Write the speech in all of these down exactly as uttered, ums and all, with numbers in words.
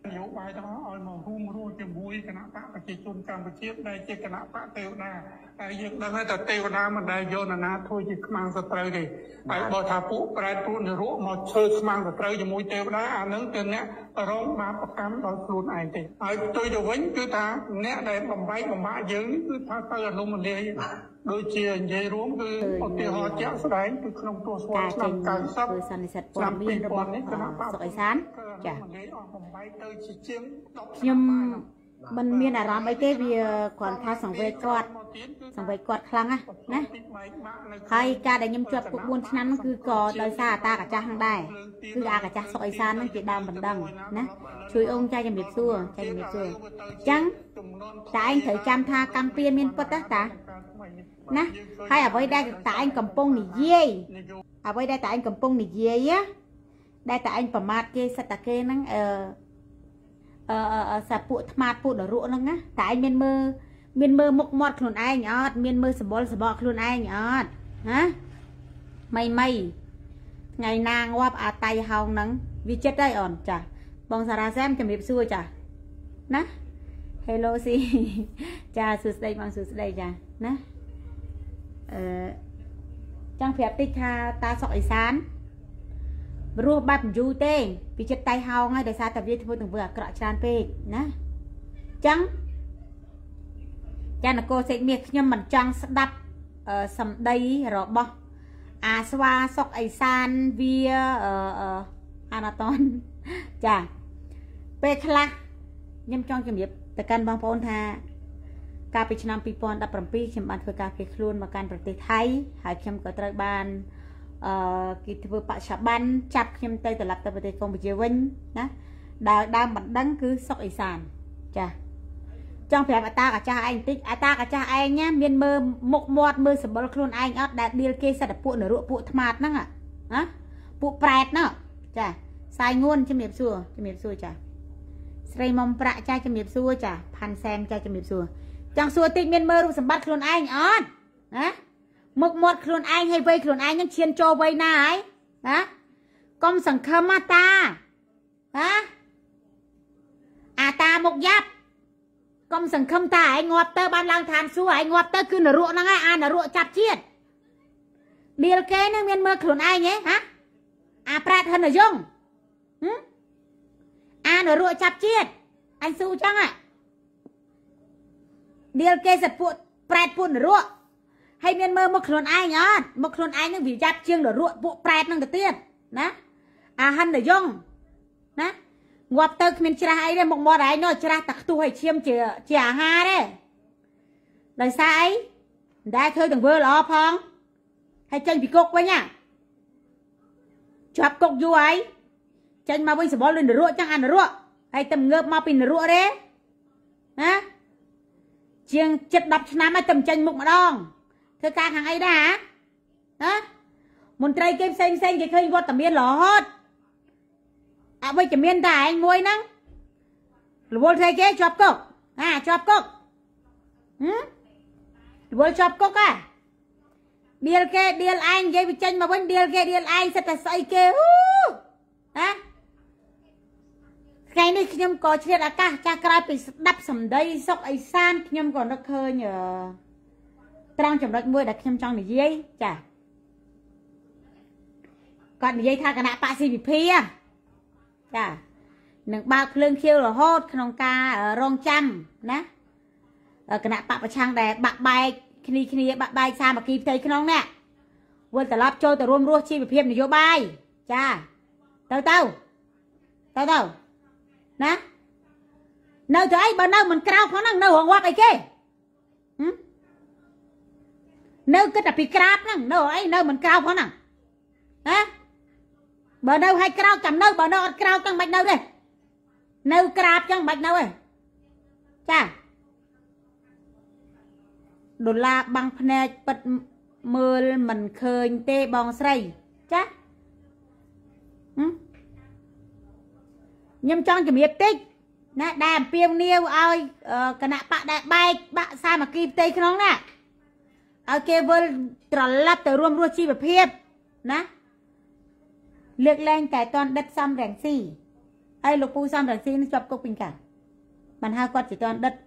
យោបាយទាំងអស់ឲ្យមករួមរស់ជាមួយគណៈបកប្រជាជនកម្ពុជាដែលជាគណៈបកទេវតាហើយយើងដឹងថាទេវតាមិនដែលយកនរណាធ្វើជាខ្មាំងសត្រូវទេហើយបើថាពួកប្រែតពួកនរកមកឈើខ្មាំងសត្រូវជាមួយទេវតាអានឹងគឺអ្នករងបាបកម្មដោយខ្លួនឯងទេហើយផ្ទុយទៅវិញគឺថាអ្នកដែលបំបែកបំបាក់យើងគឺថាទៅអនុមលាយដូចជានិយាយរួមគឺឧទាហរណ៍ជាក់ស្ដែងគឺក្នុងទស្សវត្សឆ្នាំ九十គឺសន្និសីទព័ត៌មានរបស់នេះគណៈបកសុកអេសានចាខ្ញុំមិនមានអារម្មណ៍អីទេវាគ្រាន់ថាសង្វេគគាត់សង្វេគគាត់ខ្លាំងណាណាហើយការដែលខ្ញុំជាប់គុកបួនឆ្នាំហ្នឹងគឺក៏ដោយសារអាតាកាចាស់ហ្នឹងដែរគឺអាកាចាស់សុកអេសានហ្នឹងជាដើមបណ្ដឹងណាជួយអង្គចាជំរាបសួរចាជំរាបសួរអញ្ចឹងតែឯងត្រូវចាំថាកម្មពៀនមានពិតណាតាណាហើយអ្វីដែលតែឯងកំពុងនិយាយអ្វីដែលតែឯងកំពុងនិយាយណាដែលតែឯងប្រមាថគេសិតតាគេហ្នឹងអឺអឺសាពួកថ្មាតពួកនរកហ្នឹងណាតែឯងមានមើលមានមើលមុខមាត់ខ្លួនឯងអត់មានមើលសម្បុរសបកខ្លួនឯងអត់ណាមីមីថ្ងៃណាងាប់អាតៃហោងហ្នឹងវាចិត្តហើយអូនចាបងសារ៉ាសែមជំរាបសួរចាណា Hello ស៊ីចាសួស្ដីបងសួស្ដីចាណាអឺចង់ប្រាប់តិចថាតាសុកអេសានរស់បែបយូរទេពីចិត្តតៃហោងហើយដោយសារតែវាធ្វើទាំងធ្វើអាក្រក់ច្រើនពេកណាចឹងចានគរសេកមាសខ្ញុំមិនចង់ស្ដាប់សម្ដីរបស់អាស្វាសុកអេសានវាអាណាតនចាពេលខ្លះខ្ញុំចង់ជម្រាបទៅកាន់បងប្អូនថាកាលពីឆ្នាំពីរពាន់ដប់ប្រាំពីរខ្ញុំបានធ្វើការភៀសខ្លួនមកកាន់ប្រទេសថៃហើយខ្ញុំក៏ត្រូវបានអឺគេធ្វើបច្ចុប្បន្នចាប់ខ្ញុំទៅត្រឡប់ទៅប្រទេសកម្ពុជាវិញណាដែលដើមបណ្ដឹងគឺសុកអេសានចាចង់ប្រាប់អាតាកាចាស់ឯងបន្តិចអាតាកាចាស់ឯងមានមើលមុខមាត់មើលសម្បុរខ្លួនឯងអត់ដែលដៀលគេសិតតែពួកនរកពួកថ្មាតហ្នឹងណាពួកប្រែតហ្នឹងចាសាយងួនជំរាបសួរជំរាបសួរចាស្រីមុំប្រាក់ចាជំរាបសួរចាផាន់សែនចាជំរាបសួរចង់សួរតិចមានមើលរូបសម្បត្តិខ្លួនឯងអត់ណាមុខមាត់ខ្លួនឯងហើយវ័យខ្លួនឯងនឹងឈានចូលវ័យណាហើយណាកុំសង្ឃឹមអាតាណាអាតាមុខយ៉ាប់កុំសង្ឃឹមតាឯងងាប់ទៅបានឡើងឋានសួគ៌ឯងងាប់ទៅគឺនរកហ្នឹងហើយអានរកចាប់ជាតិឌីលគេនឹងមានមើលខ្លួនឯងហ៎ហាអាប្រាតហិនយងហឹមអានរកចាប់ជាតិអញស៊ូចឹងហ៎ឌីលគេសិតពួកប្រែតពួកនរកហើយមានមើលមកខ្លួនឯងអត់មកខ្លួនឯងនឹងវាយ៉ាប់ជាងនរកពួកប្រែតនឹងទៅទៀតណាអាហិនយងណាងាប់ទៅគ្មានច្រាស់អីទេមុខមាត់ឯងនោះច្រាស់តែខ្ទុះឲ្យឈាមជាជាអាហារទេដោយសារអីមិនដែលធ្វើទាំងវើល្អផងហើយចេញពីគុកវិញណាជាប់គុកយូរហើយចេញមកវិញសបល់លុយនរកចឹងអានរកហើយតែងើបមកពីនរកទេណាជាងជិតដប់ឆ្នាំហើយតែចេញមុខម្ដងធ្វើការខាងអីដែរណាមន្ត្រីគេផ្សេងផ្សេងគេឃើញវត្តមានរហូតអវិជ្ជមានតែឯងមួយហ្នឹងរវល់ធ្វើគេជាប់គុកណាជាប់គុកហឹមរវល់ជាប់គុកហ่ะឌៀលគេឌៀលឯងនិយាយវាចេញមកវិញឌៀលគេឌៀលឯងសិតតែស្អីគេហូណាថ្ងៃនេះខ្ញុំក៏ឆ្លៀតឱកាសចាស់ក្រោយពីស្ដាប់សម្ដីសុកអេសានខ្ញុំក៏នឹកឃើញត្រង់ចំណុចមួយដែលខ្ញុំចង់និយាយចាគាត់និយាយថាគណៈបក ស៊ី វី ភី ចានឹងបើកភ្លើងខៀវរហូតក្នុងការរងចាំណាគណៈបកប្រឆាំងដែលបាក់បែកគ្នាគ្នាបាក់បែកសាមគ្គីផ្ទៃក្នុងនេះវិលត្រឡប់ចូលទៅរួមរស់ជីវភាពនយោបាយចាទៅទៅទៅទៅណានៅទៅអីបើនៅមិនក្រៅផងហ្នឹងនៅរងវត្តអីគេនៅគិតតែពីក្រាបហ្នឹងនៅអីនៅមិនក្រៅផងហ្នឹងណាបើនៅឲ្យក្រៅចាំនៅបើនៅអត់ក្រៅចឹងមិននៅទេនៅក្រាបចឹងមិននៅទេចាដុល្លារបាំងភ្នែកពិតមើលមិនឃើញទេបងស្រីចាខ្ញុំចង់ជំរាបតិចណាដែលអំពាវនាវឲ្យគណៈបកដែលបែកបាក់សាមគ្គីផ្ទៃក្នុងណាឲ្យគេវិលត្រឡប់ទៅរួមរស់ជីវភាពណាលើកលែងតែតនដិតសំរងស៊ី ai lục pu sam rằng xin nó chọc cục bình cả mình hai quạt chỉ toàn đất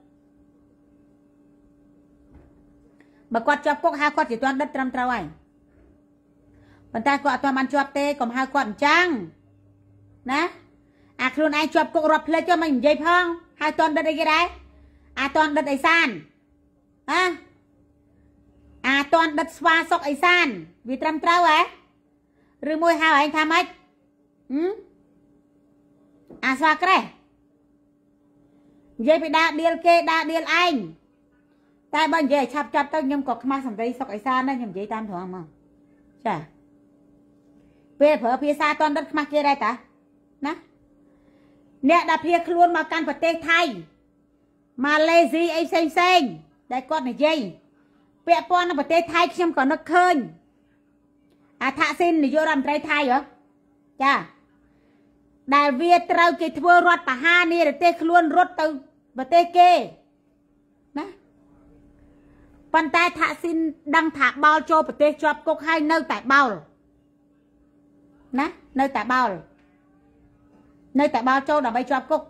mà quạt chọc cục hai quạt chỉ toàn đất trăm trâu ảnh mình ta quạt toàn ăn chọc tê còn hai quạt trăng nè à luôn ai chọc cục rập lên cho mình dây phong hai toàn đất đây cái đấy à toàn đất ấy san à à toàn đất xoa sọc ấy san vì trăm trâu ấy rồi môi hào anh tham ếch ừ à xoa cái dây bị đa điên kê đa điên anh tại bên dây chập chập tao nhầm có mang sầm dây sọc ấy san đó nhầm dây tam thoáng mà chả về phở phía xa toàn đất mặc kia đây ta nè nè đạp phía luôn mà căn vật tê thay mà lê gì ấy xanh xanh đây con này dây vẽ con nó vật tê thay xem còn nó khơi à thạ xin thì vô làm trái thay hả chà đại việt trâu kì thưa rót bà ha nè để tê luôn rót từ và tê kê nè bàn tay thạ xin đăng thả bao cho và tê chọp cục hai nơi tại bao nè nơi tại bao nơi tại bao cho là bay chọp cục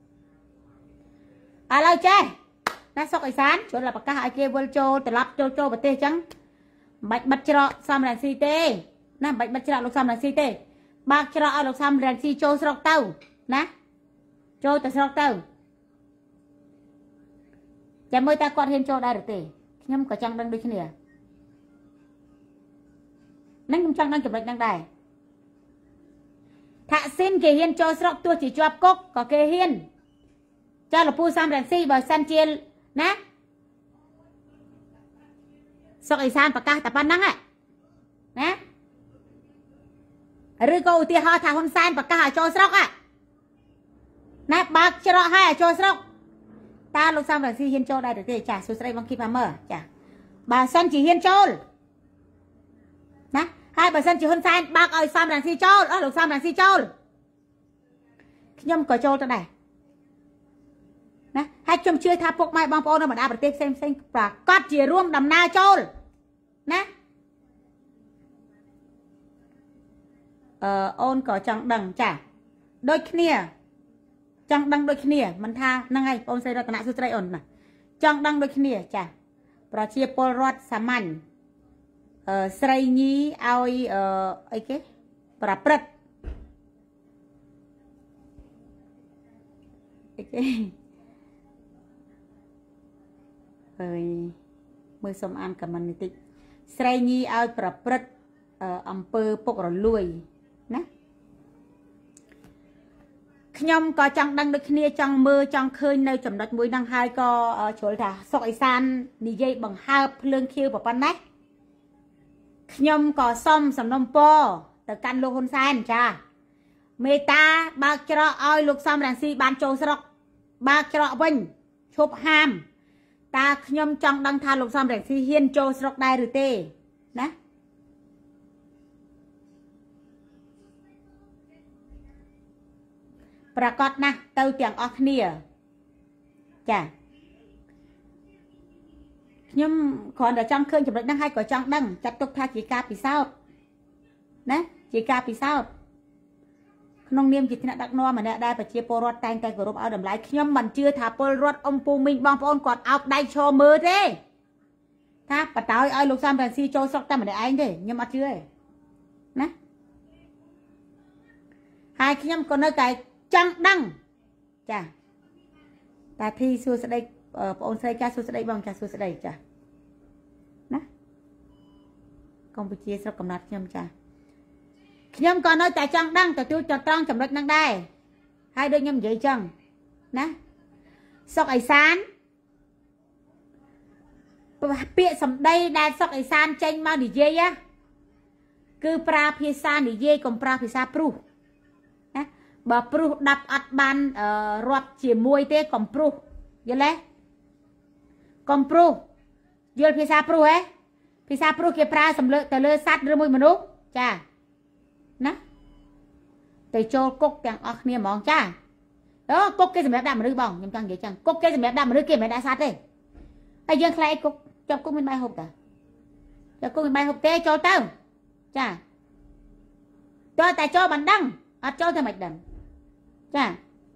à lâu chơi nè sọc ấy sán chỗ là bà cá hai kia vô cho từ lắp cho cho và tê trắng bạch bạch trọ xăm là si tê nè bạch bạch trọ lục xăm là si tê bạc trọ lục xăm là si cho sọc tàu nè cho từ sọc tàu chả mới ta quạt thêm cho đây được tê nhưng có chăng đang đôi chân nè nâng cũng chăng đang chụp lệnh đang đài thạ xin kì hiên cho sọc tua chỉ cho cốc có kê hiên cho là pu xăm là si bờ san chiên nè sọc ấy san bạc cá tập ăn nắng ạ nè rồi cô tia ho thả hôn san bạc cá cho sọc ạ nè bạc cho hai cho sọc ta lúc xong là si hiên cho đây được thì trả số đây bằng kịp mở trả bà sân chỉ hiên cho nè hai bà sân chỉ hôn san bạc ơi xong là si cho đó lúc xong là si cho nhâm có cho cho này nè hai chồng chơi tháp phục mai bong bóng nó mà đã bật tê xem xem và cót chỉ ruộng đầm na cho nè ờ ôn có chẳng đằng chả đôi kia chẳng đằng đôi kia mình tha năng ngay ôn xây ra tận sự trai ổn mà chẳng đằng đôi kia chả và chia polrod saman ờ xây nhí ai ờ ấy cái và prật cái ơi mưa sông ăn cả mình tị xây nhí ai và prật ờ âm pơ bốc rồi lùi nè nhom có chẳng đăng được kia chẳng mơ chẳng khơi nơi chấm đất mũi năng hai có chỗ là sỏi san đi dây bằng hai lương khiêu và pan nách nhom có xong sầm nông po từ căn lô hôn san cha meta ba cho oi lục xong đàn si ban châu sọc ba cho vinh chụp ham ta nhom chẳng đăng tha lục xong đàn si hiên châu sọc đai rồi tê nèประกอบนะเตาเตียงออกเนี่ยจ้ะnhưng còn ở trong khơi chụp được đang hay có trong đăng chặt tục tha chỉ ca vì sao nè chỉ ca vì sao nông niêm chỉ đặc no mà nè đây phải chia polrod tay tay của rộp áo đầm lái nhưng mình chưa thả polrod ông pu minh bong pon còn áo đây cho mơ thế tha bà tao ai lục sam đàn si cho sọc ta mà để anh thế nhưng mà chưa nè hai khi nhâm còn nơi cái chẳng đăng chà ta thi xưa sẽ đây ôn xây cha xưa sẽ đây bằng cha xưa sẽ đây chà nè công việc chia sẻ cầm nát nhâm chà nhâm còn nơi tại chẳng đăng tại tôi cho trăng chậm đất năng đây hai đôi nhâm vậy chăng nè sọc ấy sán bịa sầm đây đàn sọc ấy san tranh mau đi dây á cứ pra phía san đi dây còn pra phía sa pru bà pru đập ắt ban rọt chỉ mùi tê còn pru giờ lấy còn pru giờ phía xa pru ấy phía xa pru kia pra sầm lơ tờ lơ sát đưa mùi mà nút cha nè tây châu cốc càng óc nia mong cha đó cốc cái gì mẹ đam mà đưa bỏng nhưng chẳng vậy chẳng cốc cái gì mẹ đam mà đưa kia mẹ đã sát đi ai dân khai cốc cho cốc mình bay hộp ta cho cốc mình bay hộp tê cho tao cha cho tại cho bản đăng à cho theo mạch đầm ចា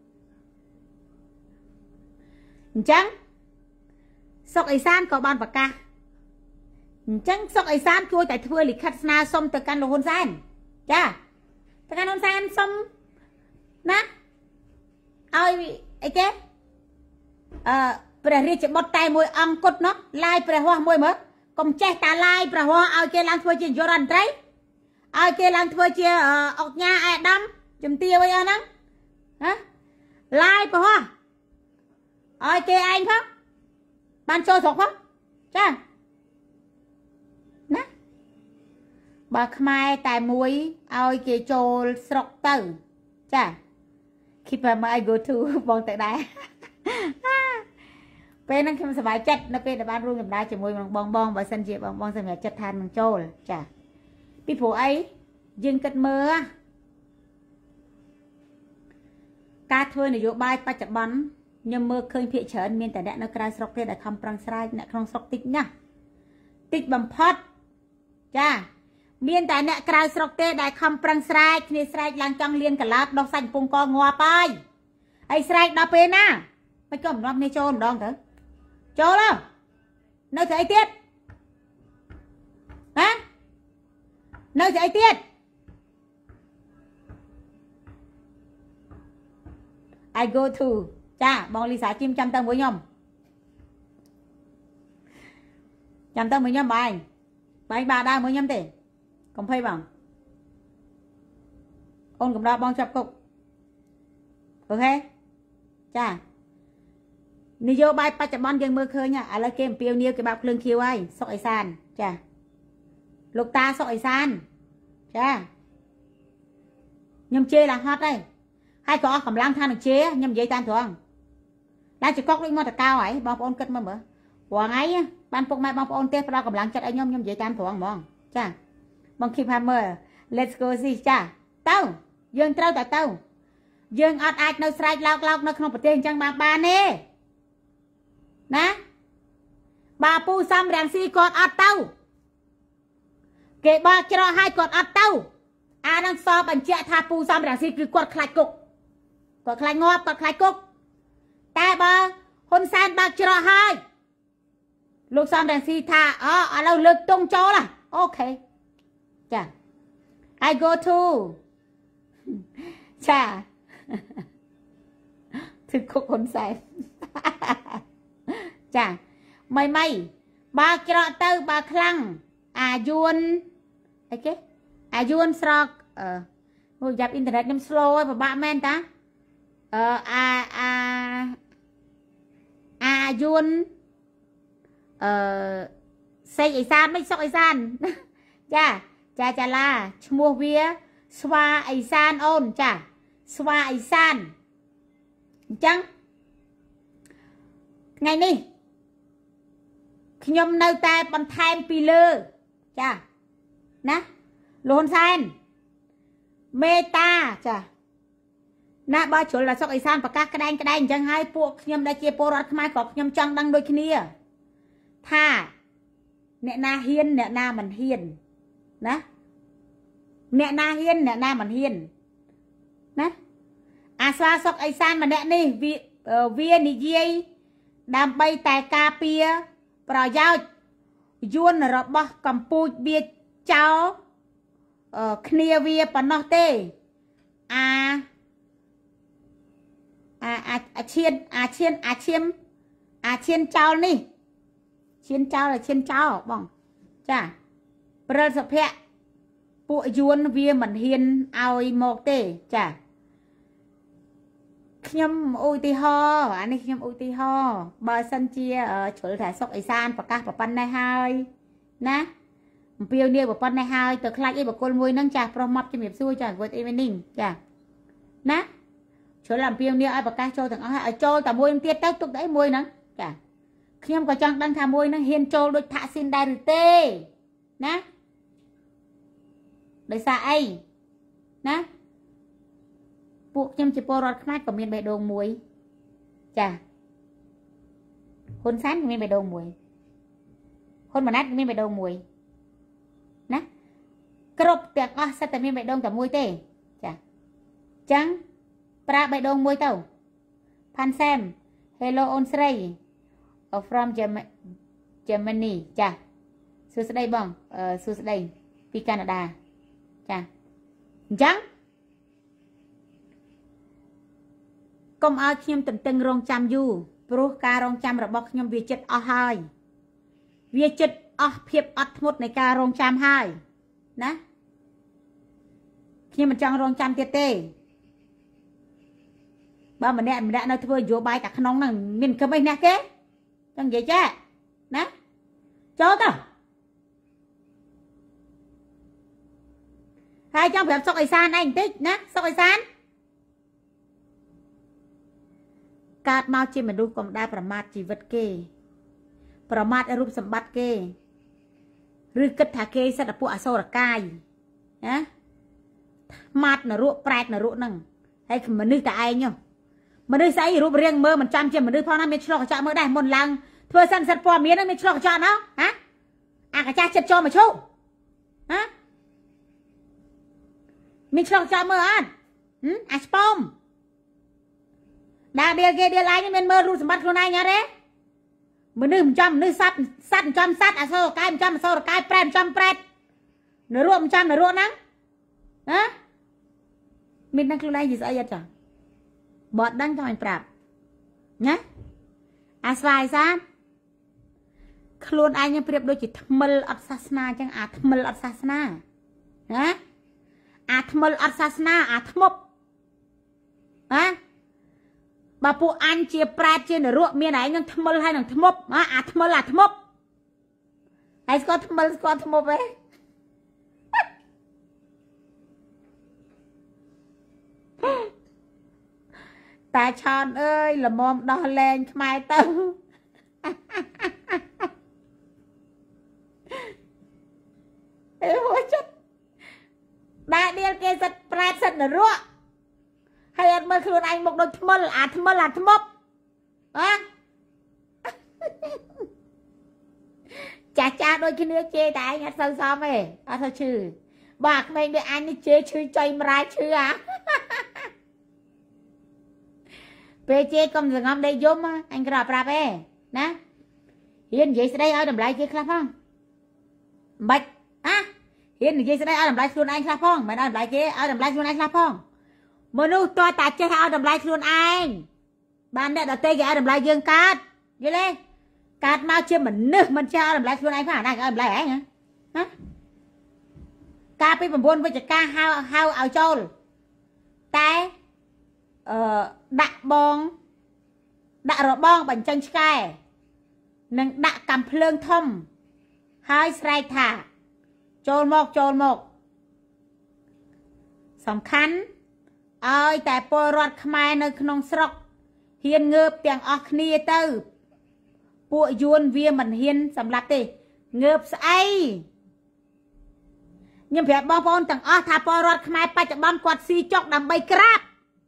អញ្ចឹងសុកអេសានក៏បានប្រកាសអញ្ចឹងសុកអេសានជួយតែធ្វើលិខិតស្នើសុំទៅកាន់លោកហ៊ុនសែនចាទៅកាន់ហ៊ុនសែនសុំណាឲ្យអីគេអឺព្រះរាជបុត្រតែមួយអង្គគត់នោះឡាយព្រះហស្ថមួយមើលកុំចេះតាឡាយព្រះហស្ថឲ្យគេឡើងធ្វើជានាយករដ្ឋមន្ត្រីឲ្យគេឡើងធ្វើជាអុកញ៉ាអាដាមជំទាវអីអស់ហ្នឹងណាឡាយព្រះហស្ថឲ្យគេឯងផងបានចូលស្រុកផងចាណាបើខ្មែរតែមួយឲ្យគេចូលស្រុកទៅចា keep my I go to បងទៅដែរពេលហ្នឹងខ្ញុំសប្បាយចិត្តនៅពេលដែលបានរួមដំណើរជាមួយនឹងបងបងបើសិនជាបងបងសម្រាប់ចិត្តឋាននឹងចូលចាពីព្រោះអីយើងគិតមើលការធ្វើនយោបាយបច្ចុប្បន្នខ្ញុំមើលឃើញភាគច្រើនមានតែអ្នកនៅក្រៅស្រុកទេដែលខំប្រឹងស្រាយអ្នកក្នុងស្រុកតិចណាស់តិចបំផុតចាមានតែអ្នកក្រៅស្រុកទេដែលខំប្រឹងស្រែកគ្នាស្រែកឡើងចង់លៀនកឡាបដោះសាច់កំពង់កងាប់ហើយហើយស្រែកដល់ពេលណាមិនក៏មិននាំគ្នាចូលម្ដងទៅចូលទៅនៅស្អីទៀតណានៅស្អីទៀតI go to ចាបងលីសាជីមចាំទៅមួយខ្ញុំចាំទៅមួយខ្ញុំបងបងបាដើរមួយខ្ញុំទេកុំភ័យបងអូនកំដរបងចាប់គុកអូខេចានយោបាយបច្ចុប្បន្នយើងមើលឃើញឥឡូវគេអំពាវនាវគេបាក់ភ្លើងខៀវហើយសុកអេសានចាលោកតាសុកអេសានចាខ្ញុំជេរឡើងហត់ហើយហើយក៏អស់កម្លាំងថានឹងជេរខ្ញុំនិយាយតាមត្រង់តែចកកដូចមកតកៅហើយបងប្អូនគិតមើលមើលព្រោះថ្ងៃបានពុកម៉ែបងប្អូនទេផ្ដល់កម្លាំងចិត្តឲ្យខ្ញុំខ្ញុំនិយាយតាមត្រង់ហ្មងចាបង keep hammer let's go ស៊ីចាទៅយើងត្រូវតែទៅយើងអត់អាចនៅស្រែកឡោកឡោកនៅក្នុងប្រទេសអញ្ចឹងបានបានទេណាបាពូសំរាំងស៊ីគាត់អត់ទៅគេបោះច្រកឲ្យគាត់អត់ទៅអានឹងសបបញ្ជាក់ថាពូសំរាំងស៊ីគឺគាត់ខ្លាចគុកគាត់ខ្លាចងាប់គាត់ខ្លាចគុកតែបើហ៊ុនសែនបើកច្រកឲ្យលោកសំរាំងស៊ីថាអូឥឡូវលើកទង់ចូលអូខេចា I go to ចាគឺគុកហ៊ុនសែនចាម៉ៃម៉ៃបើច្រកទៅបើខ្លាំងអាយួនអីគេអាយួនស្រកអឺមួយយ៉ាប់អ៊ីនធឺណិតខ្ញុំ slow ហើយពិបាកមែនតាអឺអាអាអាយួនអឺសេកអេសានមិនសុកអេសានចាចាចាឡាឈ្មោះវាស្វាអេសានអូនចាស្វាអេសានអញ្ចឹងថ្ងៃនេះខ្ញុំនៅតែបន្ថែមពីលើចាណាលោកហ៊ុនសែនមេតាចាណាបើជ្រុលដល់សុកអេសានប្រកាសក្តែងក្តែងអញ្ចឹងហើយពួកខ្ញុំដែលជាពលរដ្ឋខ្មែរក៏ខ្ញុំចង់ដឹងដូចគ្នាថាអ្នកណាហ៊ានអ្នកណាមិនហ៊ានណាអ្នកណាហ៊ានអ្នកណាមិនហ៊ានណាអាស្វាសុកអេសានម្នាក់នេះវាវានិយាយដើម្បីតែការពារប្រយោជន៍យួនរបស់កម្ពុជាវាចោលគ្នាវាប៉ុណ្ណោះទេអាអាអាឈានអាឈានអាឈាមអាឈានចោលនេះឈានចោលឈានចោលបងចាព្រិលសុភ័ក្រពួកយួនវាមិនហ៊ានឲ្យមកទេចាខ្ញុំឧទាហរណ៍អានេះខ្ញុំឧទាហរណ៍បើសិនជាជ្រុលថាសុកអេសានប្រកាសប្រប៉ុណ្ណេះហើយណាអំពាវនាវប្រប៉ុណ្ណេះហើយទៅខ្លាចអីបកគលមួយហ្នឹងចាស់ប្រុសមកជំរាបសួរចា good evening ចាណាជ្រុលអំពាវនាវឲ្យប្រកាសចូលទាំងអស់ឲ្យចូលតែមួយទៀតទៅទុកតែមួយហ្នឹងចាខ្ញុំក៏ចង់ដឹងថាមួយហ្នឹងហ៊ានចូលដូចថាក់ស៊ីនដែរឬទេណាដោយសារអីណាពួកខ្ញុំជាពលរដ្ឋខ្មែរក៏មានបេះដូងមួយចាហ៊ុនសែនក៏មានបេះដូងមួយហ៊ុនម៉ាណែតក៏មានបេះដូងមួយណាគ្រប់ទាំងអស់សិតតែមានបេះដូងតែមួយទេចាអញ្ចឹងប្រាបៃដងមួយទៅផាន់សែម Hello អូនស្រី from Germany ចាសួស្តីបងអឺសួស្តីពីកាណាដាចាអញ្ចឹងកុំឲ្យខ្ញុំទន្ទឹងរង់ចាំយូរព្រោះការរង់ចាំរបស់ខ្ញុំវាចិត្តអស់ហើយវាចិត្តអស់ភាពអត់ធ្មត់នៃការរង់ចាំហើយណាខ្ញុំមិនចង់រង់ចាំទៀតទេបើម្នាក់ម្នាក់នៅធ្វើនយោបាយតែក្នុងហ្នឹងមានគំអីណាគេចង់និយាយចាណាចូលទៅហើយចង់ប្រាប់សុកអេសានឯងបន្តិចណាសុកអេសានកើតមកជាមនុស្សកុំដែលប្រមាថជីវិតគេប្រមាថរូបសម្បត្តិគេឬគិតថាគេសិតតែពួកអសូរកាយណាម៉ាត់នរកប្រែតនរកហ្នឹងហើយមនុស្សតែឯងមនុស្សស្អីរូបរាងមើលមិនចាំជាមនុស្សផងណាមានឆ្លោះកញ្ចក់មើលដែរមុនឡើងធ្វើសិនសិតព័ត៌មានហ្នឹងមានឆ្លោះកញ្ចក់ណោះហ៎អាកាចាស់ចិត្តចូលមកឈូហ៎មានឆ្លោះកញ្ចក់មើលអត់អាស្ពមដើរដៀលគេដៀលឯងមានមើលរូបសម្បត្តិខ្លួនឯងអត់ទេមនុស្សមិនចំមនុស្សសត្វសត្វមិនចំសត្វអសូរកាយមិនចំអសូរកាយប្រែតមិនចំប្រែតនរកមិនចំនរកហ្នឹងហ៎មាននឹងខ្លួនឯងនិយាយស្អីអត់ចាបត់ដឹងចង់ឲ្យប្រាប់ណាអាស្វាយសានខ្លួនឯងប្រៀបដូចជាថ្មិលអត់សាសនាអញ្ចឹងអាថ្មិលអត់សាសនាណាអាថ្មិលអត់សាសនាអាថ្មប់ណាបើពួកអញជាប្រែតជានរកមានឯងនឹងថ្មិលហើយនឹងថ្មប់អាថ្មិលអាថ្មប់ហើយស្គាល់ថ្មិលស្គាល់ថ្មប់ទេតាឆនអើយល្មមដោះលែងខ្មែរទៅអើហួចិត្តដាក់ដៀលគេសិតប្រែតសិតនរកហើយអត់មើលខ្លួនឯងមកដូចថ្មិលអាថ្មិលអាថ្មប់ហ៎ចាស់ចាស់ដូចគ្នាជេរតែឯងអត់សូវសមទេអត់សូវឈឺបើអាក្មេងដូចអញនេះជេរឈឺចុយម្រាយឈឺអាពេលជេរកុំសងំដេកយំអញក្រប្រាប់ទេណាហ៊ាននិយាយស្ដីឲ្យតម្លៃគេខ្លះផងមិនបាច់អាហ៊ាននិយាយស្ដីឲ្យតម្លៃខ្លួនឯងខ្លះផងមិនឲ្យតម្លៃគេឲ្យតម្លៃខ្លួនឯងខ្លះផងមនុស្សតើតាចេះឲ្យតម្លៃខ្លួនឯងបានអ្នកដទៃគេឲ្យតម្លៃយើងកើតយល់ទេកើតមកជាមនុស្សមិនចេះឲ្យតម្លៃខ្លួនឯងផងអាណាគេឲ្យតម្លៃឯងណាកាលពី៩វិច្ឆិកាហៅហៅឲ្យចូលតែអឺដាក់បងដាក់របងបញ្ចេញឆ្កែនិងដាក់កាំភ្លើងធំហើយស្រែកថាចូលមកចូលមកសំខាន់ឲ្យតែពលរដ្ឋខ្មែរនៅក្នុងស្រុកហ៊ានងើបទាំងអស់គ្នាទៅពួកយួនវាមិនហ៊ានសម្លាប់ទេងើបស្អីខ្ញុំប្រាប់បងប្អូនទាំងអស់ថាពលរដ្ឋខ្មែរបច្ចុប្បន្នគាត់ស៊ីចុកដើម្បីក្រាប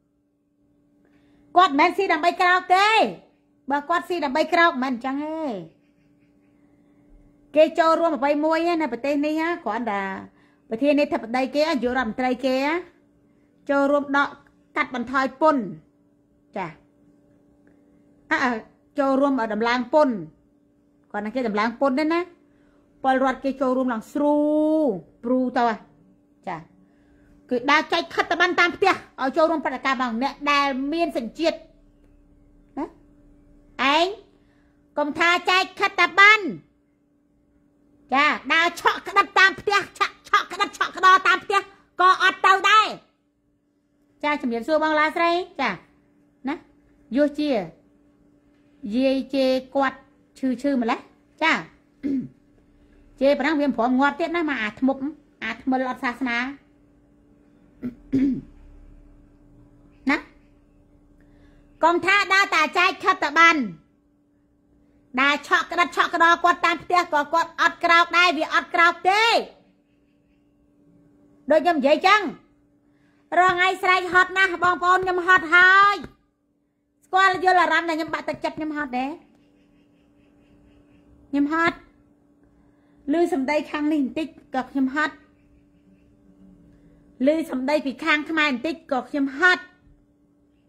គាត់មិនមែនស៊ីដើម្បីក្រោកទេបើគាត់ស៊ីដើម្បីក្រោកមិនអញ្ចឹងទេគេចូលរួមអ្វីមួយនៅប្រទេសនេះគ្រាន់តែប្រធានាធិបតីគេនាយករដ្ឋមន្ត្រីគេចូលរួមដកកាត់បន្ថយពន្ធចាអើចូលរួមឲ្យដំឡើងពន្ធគាត់ណាគេដំឡើងពន្ធទេណាពលរដ្ឋគេចូលរួមឡើងស្រូព្រូទៅចាគឺដើរចែកខិតតបានតាមផ្ទះឲ្យចូលរួមប្រតិកម្មផងអ្នកដែលមានសញ្ជាតិណាឯងកុំថាចែកខិតតបានចាដើរឆក់ក្តិតតាមផ្ទះឆក់ឆក់ក្តិតឆក់ក្តោតាមផ្ទះក៏អត់ទៅដែរចាជំរាបសួរបងឡាស្រីចាណាយោជាយាយជេគាត់ឈឺឈឺម្លេះចាជេប៉ុណ្ណឹងវាមិនព្រមងាប់ទៀតណាមកអាថ្មប់អាថ្មិលអត់សាសនាណាកុំថាដើរតែចែកខិតតបានដើរឆក់ក្តិតឆក់ក្តោគាត់តាមផ្ទះក៏គាត់អត់ក្រោកដែរវាអត់ក្រោកទេដូចខ្ញុំនិយាយចឹងរងថ្ងៃស្រែកហត់ណាស់បងប្អូនខ្ញុំហត់ហើយស្គាល់យល់អារម្មណ៍ដែលខ្ញុំបាក់ទឹកចិត្តខ្ញុំហត់ដែរខ្ញុំហត់ឮសំដីខាងនេះបន្តិចក៏ខ្ញុំហត់ឮសំដីពីខាងខ្មែរបន្តិចក៏ខ្ញុំហត់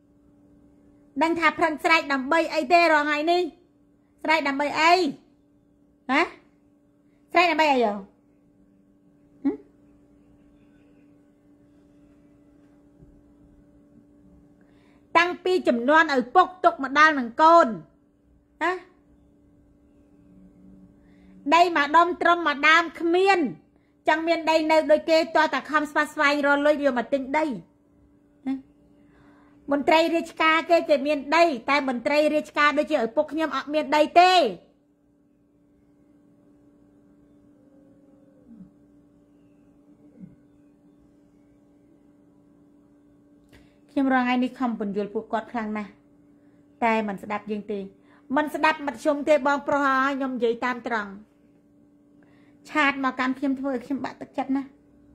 đang thà phần sạch đầm bay ấy tê rồi ngày đi sạch đầm bay ấy hả sạch đầm bay ấy rồi tăng pi chùm non ở bốc tục mà đang bằng côn hả đây mà đom trông mà đam khmiên chẳng miền đây nơi đôi kê toa ta khăm spa svay rồi lôi điều mà tinh đây mình trai Richka kê kê miền đây tại mình trai Richka đôi chứ ở bốc nhâm ở miền đây tê nhưng mà ngày này không bình dùl phụ quạt khăn nè tại mình sẽ đạp dương tì mình sẽ đạp mặt chung tê bong pro nhom dây tam trăng chát mà cam khiêm thôi khiêm bạn tất chất nè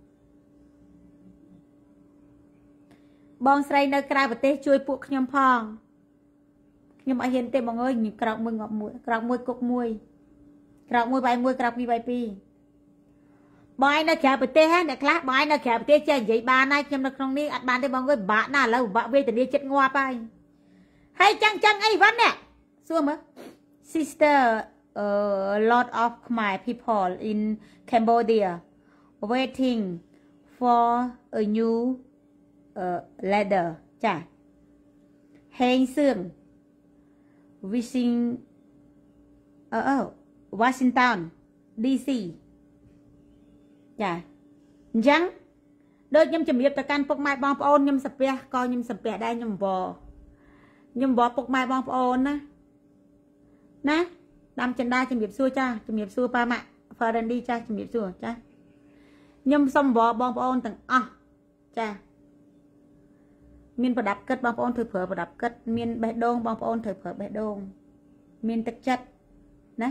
bong sấy nơi cài vật tê chui phụ nhom phong nhưng mà hiện tê bong ơi nhìn cào môi ngọc mũi cào môi cục môi cào môi bài môi cào pi bài pi bài nó kẹp vật tê ha nè class bài nó kẹp vật tê chơi vậy ba nay khiêm nó không đi ăn bàn tê bong ơi bạn nào lâu bạn về từ đi chết ngoa bay hay chăng chăng ấy vẫn nè xua mà sister a lot of my people in Cambodia waiting for a new uh, leader chả hên xương wishing uh, oh, Washington đê xê chả chẳng đôi nhâm chìm hiệp ta can phục mai bong ôn nhâm sập bè coi nhâm sập bè đây nhâm bò nhâm bò phục mai bong ôn á nè đam chân đa chìm hiệp xua cha chìm hiệp xua pa mạ phờ đần đi cha chìm hiệp xua cha nhâm xong bò bong ôn từng à cha miền bờ đạp cất bong ôn thời phở bờ đạp cất miền bè đôn bong ôn thời phở bè đôn miền thực chất nè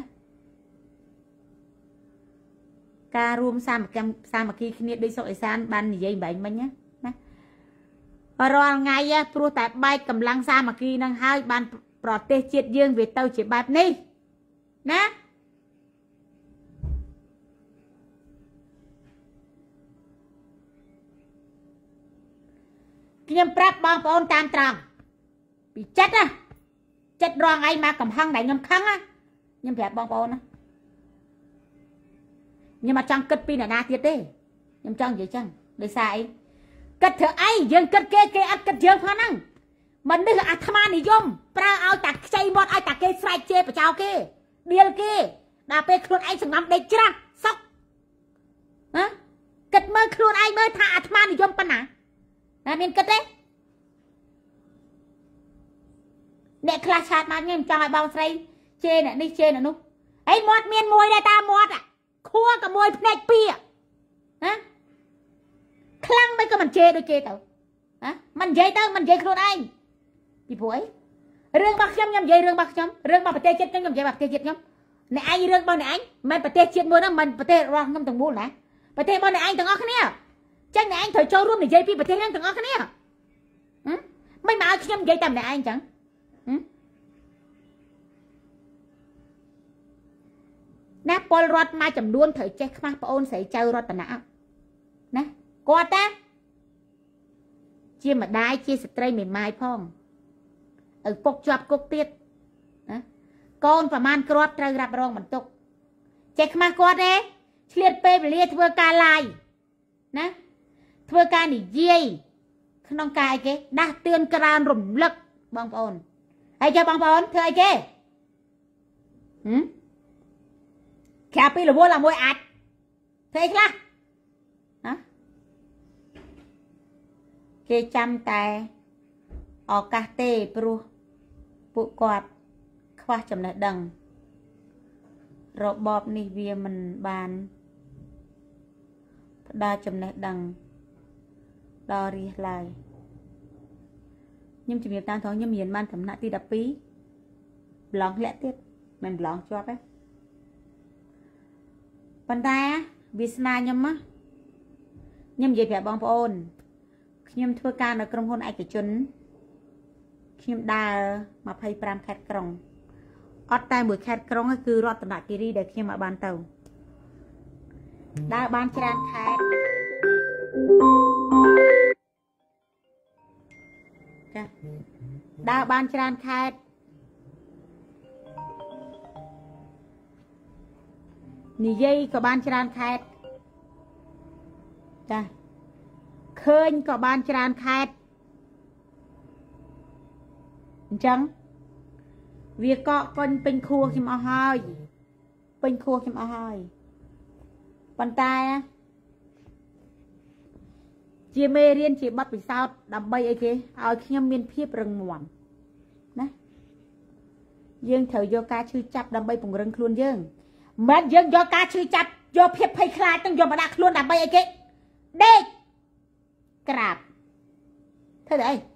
ca room sa một trăm sa một kia kia đi soi san ban gì vậy bệnh mình nhé rồi ngày á pro tại bay cầm lăng sa mà kia năng hai ban prote chiết dương về tàu chỉ bát ní nè nhâm prap bong ôn tam tròn bị chết á chết rồi ngày mà cầm hăng đại nhâm khăng á nhâm đẹp bong ôn á nhưng mà trong cất pin là na tiết đi nhưng trong vậy chăng để sai cất thở ai dương cất kê kê ăn cất dương pha năng mình đưa à tham ăn thì dùng pra ao tạc chay mót ai tạc kê sai chê phải chào kê điên kê đà pe khuôn anh sừng ngắm đây chưa sốc hả cất mơ khuôn anh mới thà à tham ăn thì dùng pan à là miền cất đấy nè class chat mà nghe trong ai bao say chê nè đi chê nè nút ấy mót miền môi đây ta mót à khua cả môi phết pia hả khăng mấy cái mình chê đôi chê tao hả mình dây tao mình dây luôn anh bị phổi rương bạc chấm nhầm dây rương bạc chấm rương bạc tê chết nhầm dây bạc tê chết nhầm này anh rương bao này anh mình bạc tê chết môi đó mình bạc tê rong nhầm từng buôn nè bạc tê bao này anh từng óc nè chắc này anh thời châu luôn này dây pia bạc tê nhầm từng óc nè mấy mà nhầm dây tầm này anh chẳng nè Paul Rod mai chấm đuôn thời check mà Paul sẽ chơi Rod tận não nè qua ta chia mà đai chia stray mềm mai phong ở cục chọp cục tiết con và man crop trời gặp rong mình tục check mà qua đấy liệt pe liệt vừa ca lai nè vừa ca nỉ dây không cài cái đa tiên caran rủng lực bong Paul ai chơi bong Paul thưa ai chơi hử kẹp đi là vô là môi ạt thế là hả kê chăm tay ở cà tê pro bộ quạt khoa chấm lại đằng rồi bọp này vì mình bàn đa chấm lại đằng đo đi lại nhưng chỉ việc tan thôi nhưng miền man thẩm nại ti đập pí lỏng lẽ tiết mình lỏng cho đấy bàn tay á vì sao nhâm á nhâm gì phải bong ôn nhâm thưa ca ở trong hôn ai cái chân nhâm đa mà phải pram khát krong ọt tay buổi khát krong á cứ rót tận đại kiri để khi mà bàn tàu đa ban tràn khát ចាដើរបានច្រើនខេត្តនិយាយក៏បានច្រើនខេត្តចាឃើញក៏បានច្រើនខេត្តអញ្ចឹងវាកកកុញពេញខួរខ្ញុំអស់ហើយពេញខួរខ្ញុំអស់ហើយប៉ុន្តែជាមេរៀនជាបទពិសោធន៍ដើម្បីអីគេឲ្យខ្ញុំមានភាពរឹងមាំណាយើងត្រូវយកការឈឺចាប់ដើម្បីពង្រឹងខ្លួនយើងមិនយើងយកការឈឺចាប់យកភាពភ័យខ្លាចទាំងយកមកដាក់ខ្លួនដើម្បីអីគេដេកក្រាបធ្វើទៅអី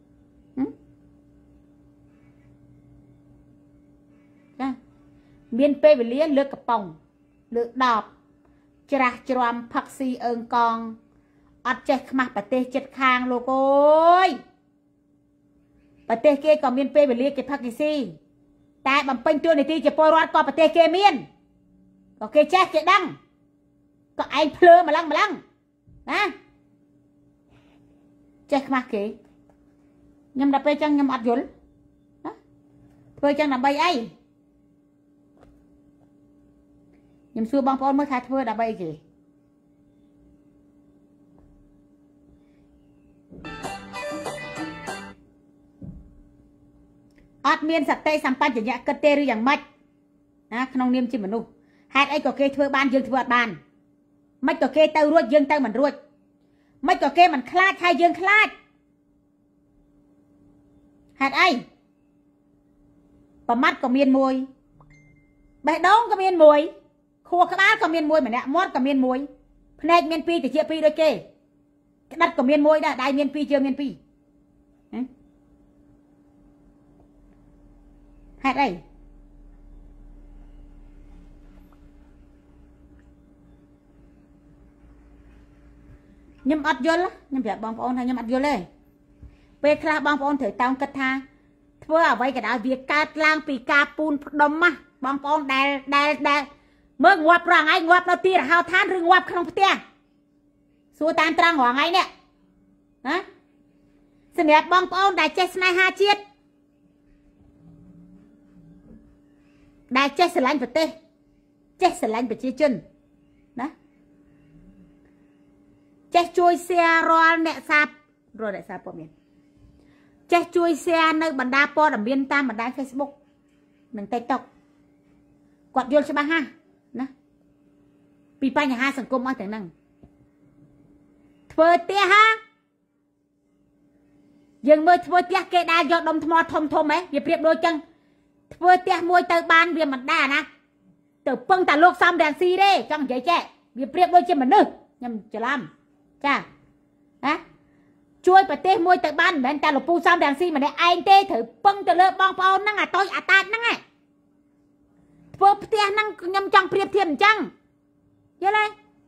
ចាមានពេលវេលាលើកកំប៉ុងលើកដបច្រាស់ច្រាំផឹកស៊ីអើងកងអត់ចេះខ្មាស់ប្រទេសចិត្តខាងលោកអើយប្រទេសគេក៏មានពេលវេលាគេផឹកគេស៊ីតែបំពេញតួនាទីជាពលរដ្ឋក៏ប្រទេសគេមានក៏គេចេះគេដឹងក៏ឯងភ្លើម្លឹងម្លឹងណាចេះខ្មាស់គេខ្ញុំដល់ពេលចឹងខ្ញុំអត់យល់ណាធ្វើចឹងដើម្បីអីខ្ញុំសួរបងប្អូនមើលថាធ្វើដើម្បីអីគេអត់មានសតិសម្បជញ្ញៈគិតទេឬយ៉ាងម៉េចណាក្នុងនាមជាមនុស្សហេតុអីក៏គេធ្វើបានយើងធ្វើអត់បានមិនក៏គេទៅរួចយើងទៅមិនរួចមិនក៏គេមិនខ្លាចហើយយើងខ្លាចហេតុអីប្រមាត់ក៏មានមួយបេះដូងក៏មានមួយខួរក្បាលក៏មានមួយម្នាក់មាត់ក៏មានមួយភ្នែកមានពីរតិចពីរដូចគេក្តាត់ក៏មានមួយដែរដៃមានពីរជើងមានពីរហេតុអីខ្ញុំអត់យល់ខ្ញុំប្រាប់បងប្អូនថាខ្ញុំអត់យល់ទេពេលខ្លះបងប្អូនត្រូវតោងគិតថាធ្វើអ្វីក៏ដោយវាកើតឡើងពីការពូនផ្ដុំណាបងប្អូនដែលដែលដែលមើលងាប់រងថ្ងៃងាប់នៅទីរហោឋានឬងាប់ក្នុងផ្ទះសួរតាមត្រង់រងថ្ងៃនេះណាសម្រាប់បងប្អូនដែលចេះស្នេហាជាតិដែលចេះស្រឡាញ់ប្រទេសចេះស្រឡាញ់ប្រជាជនណាចេះជួយ share រាល់អ្នកសាររាល់អ្នកសារព័ត៌មានចេះជួយ share នៅបណ្ដាព័ត៌មានតាមបណ្ដាញ Facebook និង TikTok គាត់យល់ច្បាស់ហាណាពីបញ្ហាសង្គមអស់ទាំងហ្នឹងធ្វើផ្ទះហាយើងមើលធ្វើផ្ទះគេដែលយកដុំថ្មធំធំហ៎វាប្រៀបដូចចឹងធ្វើផ្ទះមួយទៅបានវាមិនដែរណាទៅពឹងតែលោកសំរាំងស៊ីទេចង់និយាយចេះវាប្រៀបដូចជាមនុស្សខ្ញុំច្រឡំចាណាជួយប្រទេសមួយទៅបានមិនមែនតែលោកពូសំរាំងស៊ីម្នាក់ឯងទេត្រូវពឹងទៅលើបងប្អូនហ្នឹងអាតូចអាតាចហ្នឹងឯងធ្វើផ្ទះហ្នឹងខ្ញុំចង់ប្រៀបធៀបអញ្ចឹងយល់ទេ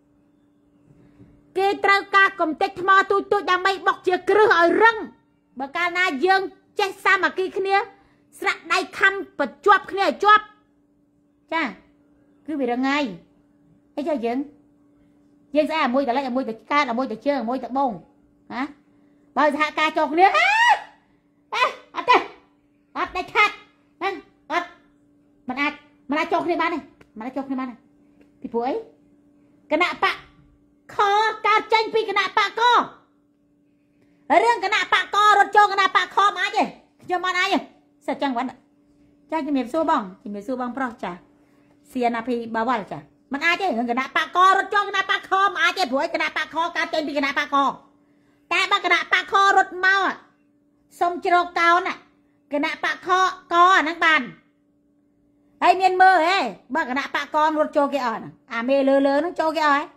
គេត្រូវការកំទេចថ្មទូចទូចដើម្បីបុកជាគ្រឹះឲ្យរឹងបើកាលណាយើងចេះសាមគ្គីគ្នាស្រាក់ដៃខំបញ្ជាប់គ្នាឲ្យជាប់ចាគឺវារងាយអីចុះយើងយើងស្អែមួយតលេចមួយទៅកើតមួយទៅជើងមួយទៅបងណាបើសហការចូលគ្នាអេអត់ទេអត់ដាច់ខាត់ណាអត់មិនអាចមិនអាចចូលគ្នាបានទេមិនអាចចូលគ្នាបានទេពីព្រោះអីគណៈបកខកើតចេញពីគណៈបកករឿងគណៈបកករត់ចូលគណៈបកខមិនអាចទេខ្ញុំមិនអាចទេសិតចឹងវិញចាជំរាបសួរបងជំរាបសួរបងប្រុសចាសៀនអភិបាវលចាមិនអាចទេរឿងគណៈបកករត់ចូលគណៈបកខមិនអាចទេព្រោះគណៈបកខកើតចេញពីគណៈបកកតែបើគណៈបកខរត់មកសុំជ្រកកោនគណៈបកខកអាហ្នឹងបានហើយមានមើលហ៎បើគណៈបកករត់ចូលគេអត់អាមេលើលើហ្នឹងចូលគេអត់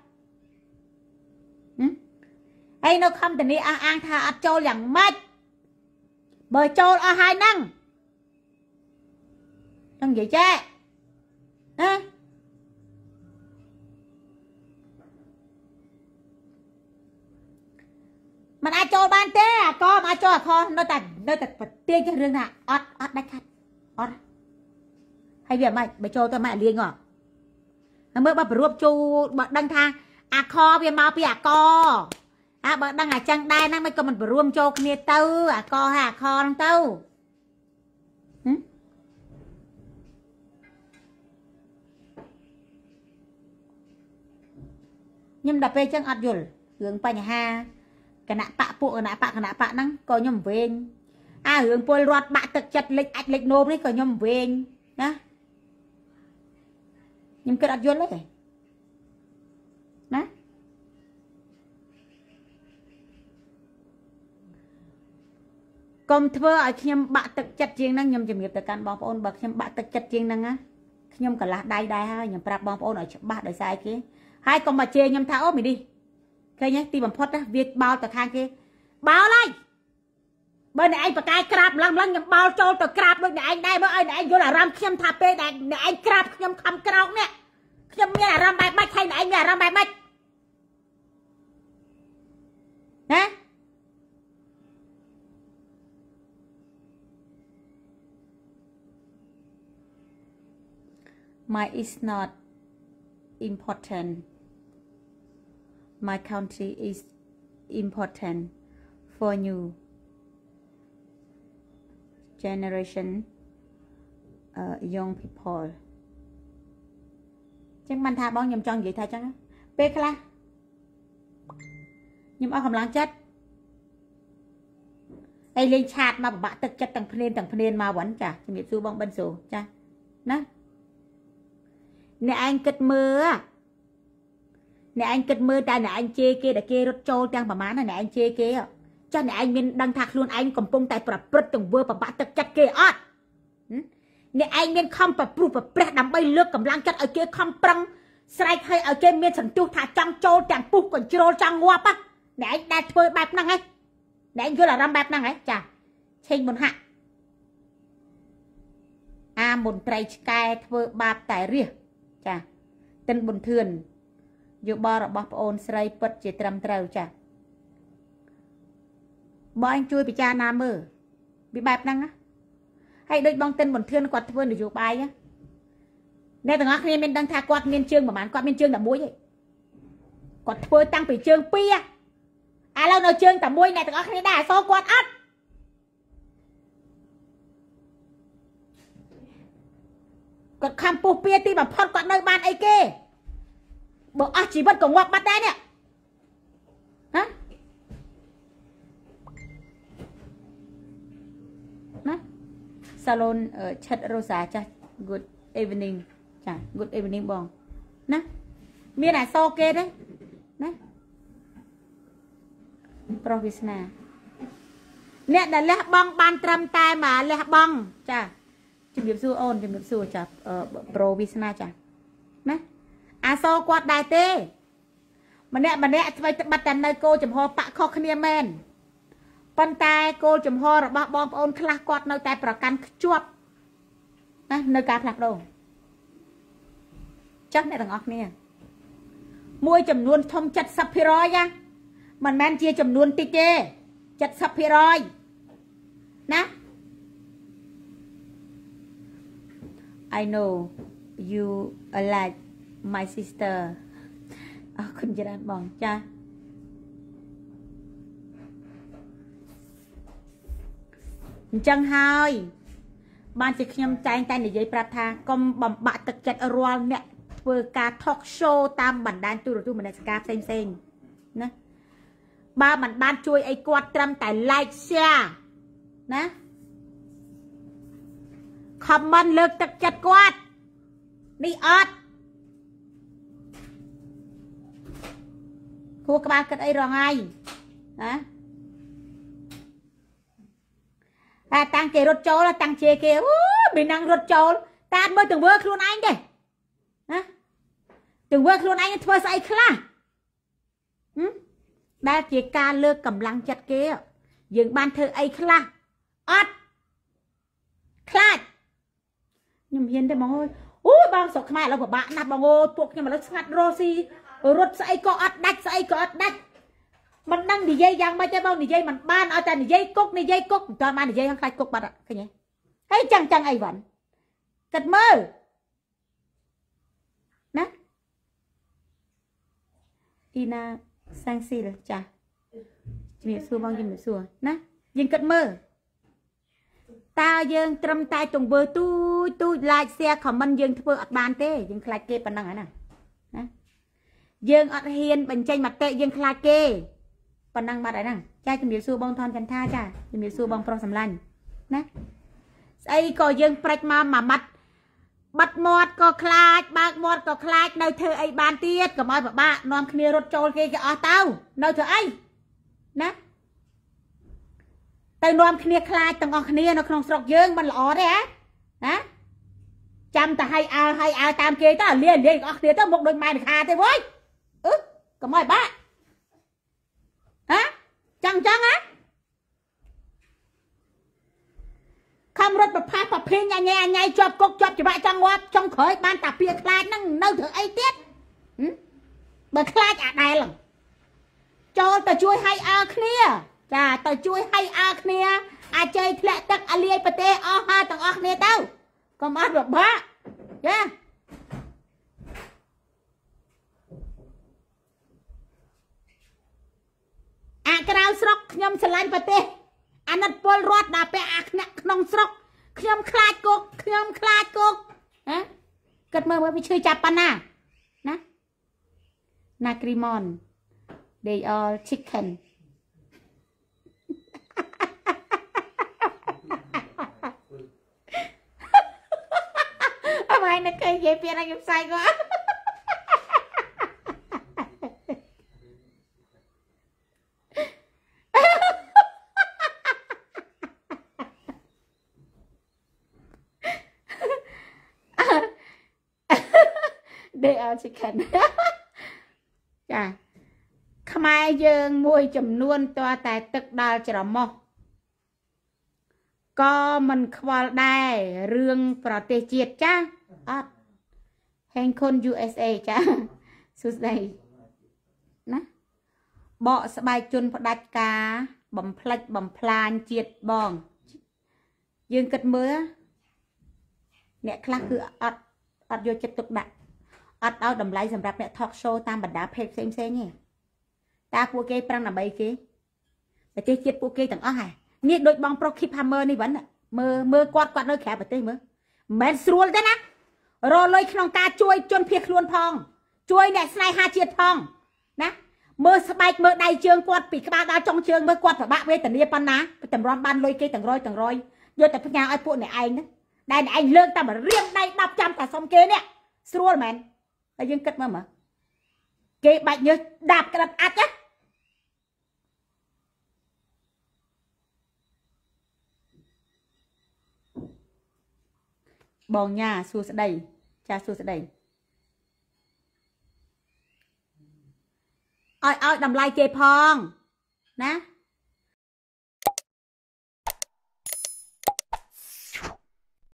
ហើយនៅខំធានាអះអាងថាអត់ចូលយ៉ាងម៉េចបើចូលអស់ហើយហ្នឹងខ្ញុំនិយាយចេះណាមិនអាចចូលបានទេអាកមិនអាចចូលអាខនៅតែនៅតែប្រទាញចេះរឿងថាអត់អត់ដាច់ខាត់អត់ហើយវាមិនបើចូលទៅមិនលៀងហ៎ហើយមើលបើប្រੂបជួបើដឹងថាអាខវាមកពីអាក à bữa đang ở chân đây nó mới có mình rùm cho kia tâu à co hà con tâu nhưng đập về chân ọt dùl hướng pa nhà ha cái nạ bạ phụ cái nạ bạ cái nạ bạ năng có nhầm về à hướng pol rót bạ thực chặt lịch ạch lịch nôm đấy có nhầm về nhá nhưng cái ọt dùl đấy nè công thưa ở nhầm bạ thực chặt chiên năng nhầm chìm nghiệp từ can bom ôn bậc nhầm bạ thực chặt chiên năng á nhầm cả là đai đai ha nhầm prap bom ôn ở bạ đời sai kia hai con mà chê nhầm tháo ốp mình đi cái nhé tìm bằng phốt đó việc bao tờ khang kia bao lên bên này anh phải cai crap lăng lăng nhầm bao trâu tờ crap bên này anh đây mới ơi anh vô là ram nhầm thà pê này anh crap nhầm khăm crap nè nhầm như là ram bài bách hay là anh là ram bài bách nè my is not important. My country is important for you generation uh, young people. Chẳng mình tha bóng nhầm tròn vậy thôi chẳng bê khla nhưng mà không lắng chết đây lên chat mà bạn thực chất tầng phên tầng phên mà vẫn chả chỉ biết du bóng bên số cha nè nè anh kết mưa nè anh kết mưa ta nè anh chê kia để kia rốt trôi trang bà má nè anh chê kia cho nè anh mình đăng thạc luôn anh còn pung tại bật bật từng vừa bà bạn thực chất kia ớt nè anh mình không phải pru và bẹt đầm bay lướt cầm lăng chất ở kia không prăng sai hay ở kia miền sẵn tu thả trăng trôi trang pu còn trôi trang hoa á nè anh đã thôi bạp năng ấy nè anh cứ là ram bạp năng ấy chà trên một hạ à một trai cài thôi bạp tại rìa chà tên bồn thườn dù bò rồi bọc ôn sợi bật chỉ trầm trầu chà bò anh chui bị cha nam mơ bị bạp năng á hay đôi bong tên bồn thườn quạt thườn để dù bài á nên thằng ngọc mình đang tha quạt miên chương mà bán quạt miên chương là muối vậy quạt thườn tăng bị chương pia à lâu nào chương tầm muối này thằng ngọc đà số quạt ắt quạt khăm pu pia ti mà phật quạt nơi ban ấy kê bộ à chỉ bật cổng ngoặc bắt đây nè hả nè salon ở chật rosa cha good evening cha good evening bong nè miền này so kê đấy nè professional nè là lẽ bong ban trầm tai mà lẽ bong cha chụp điệp xua ôn chụp điệp xua cha professional cha nè à so quạt đài tê mà nè mà nè bắt tận nơi cô chấm ho bạ kho khnia men pan tai cô chấm ho rồi bác bom ôn khla quạt nơi taiประกันchuột nè nơi cá phạt đồ chắc nè thằng ngọc nè môi chấm nuôn thông chặt sập phi roi nha mình men chia chấm nuôn tít tê chặt sập phi roi nè I know you like my sister à, không chỉ là bằng cha chân hai ban chỉ nhâm tay tay để dây prata công bầm bạ thực chất roll nè vừa cả talk show tam bản đan tu rồi tu mình ska xem xem nè ba bản ban chui ai quạt trăm tại like share nè comment lực thực chất quạt đi ớt cô các bạn cất ấy rồi ngay hả à tăng kê rốt trâu là tăng chê kê mình đang rốt trâu ta mới từng bước luôn anh đây hả từng bước luôn anh thưa say khla ba chỉ ca lơ cầm lăng chặt kia dừng ban thơ ấy khla ớt khla nhưng hiền đây mọi người ui bao sọc mai là của bạn nạp bằng ô thuộc nhưng mà nó sát rosi rốt say có ớt đạch say có ớt đạch mình đang đi dây giang mà chơi bao đi dây mình ban ở trên đi dây cúc đi dây cúc cho ban đi dây không khai cúc bạn ạ cái nhỉ hay chẳng chẳng ai vẫn cật mơ nè Ina sang si rồi chà มีสู้บางยังมีสู้นะยังกัดมือตายังตรำตายตรงเบอร์ตู้ตู้ลายเสียของมันยังเพื่ออัดบานเต้ยังคลายเกปนังอ่ะนะนะยังอัดเฮียนเป็นใจมัดเตะยังคลายเกปนังมาได้นั่งใจจะมีสู้บางทอนกันท่าจ้าจะมีสู้บางปรองสำลันนะไอ้ก็ยังปรักมาหมามัดบัดมอดก็คลายบากมอดก็คลายในเธอไอ้บานเตี้ยกับมาแบบบ้านอนเคลียรถโจลเกจะอ๋อเต้าในเธอไอ้นะแต่นอนเคลียคลายตั้งออกเคลียในคลองสกเยิงมันหล่อได้ฮะนะจำแต่ให้เอาให้เอาตามเกต้าเลี้ยเลี้ยออกเคลียต้าหมกโดยไม้คาเต้เว้ยอึ๊กกับมาบ้าฮะจังจังฮะคำรถแบบพาปะเพลงไงไงไงจอบกกจอบจะไปจังหวัดจังเขยบ้านตาเปียคลายนั่งเน่าเถอะไอ้เตี้ยเบอร์คลายอะไรหรอโจแต่ช่วยให้อาเคลียจ้าแต่ช่วยให้อาเคลียอาเจยแหละตักอาเลียประเทศอ๋อฮะตังออกเนี่ยเต้าก็มาแบบบ้าจ้าอากราวสกยมสลายประเทศอันนั้นปลรอดดาไปอักเนะขนมสกขยมคลายกุกขยมคลายกุกฮะเกิดเมื่อวันไปช่วยจับปนานะนากรีมอน they all chicken ทำไมนักเคยเย็บเปียนอะไรกับใส่ก็ได้เอาชิคเก้นจ้ะขมายยังมวยจำนวนตัวแต่ตึกดาวจรมอก็มันควาได้เรื่องประเทศจีนจ้ะอัดแห่งคน ยู เอส เอ จ้ะสุดเลยนะเบาสบายจนพดัดกาบ่มพลัดบ่มพลานจีดบองยืนกัดมือเนี่ยคลาคืออัดอัดโยจิตตกดักอัดเอาดำไลสำหรับเนี่ยทอล์กโชว์ตามบรรดาเพจเซ็งๆไงตาพวกเกย์ปรังหน้าใบเกย์แต่เจ๊เจ็ดพวกเกย์ต่างอ้อหายนี่โดยบองโปรคลิปฮัมเมอร์นี่วันน่ะมือมือกวาดกวาดเลยแขกประเทศมือแมนสรูลได้นะรอเลยขนมกาช่วยจนเพียรครวนพองช่วยเนี่ยสไนฮาเจียดพองนะมือสบายมือใดเชิงกวาดปีกบ้าดาวจงเชิงมือกวาดแบบบ้าเวแต่เนี่ยปันนะไปแต่ร้อนบ้านเลยเกย์ต่างร้อยต่างร้อยโยแต่พญาไอ้พวกเนี่ยไอ้นะได้ไอ้เลิกแต่มาเรียงได้ดับจำแต่สมเกย์เนี่ยสรูลแมนไอ้ยังกัดมาเหรอเกย์ใบเยอะดับกระดับอัดนะบองหญ้าสู้สะใดจ้าสู้สะใดอ้อยอ้อยดำลายเจพองนะ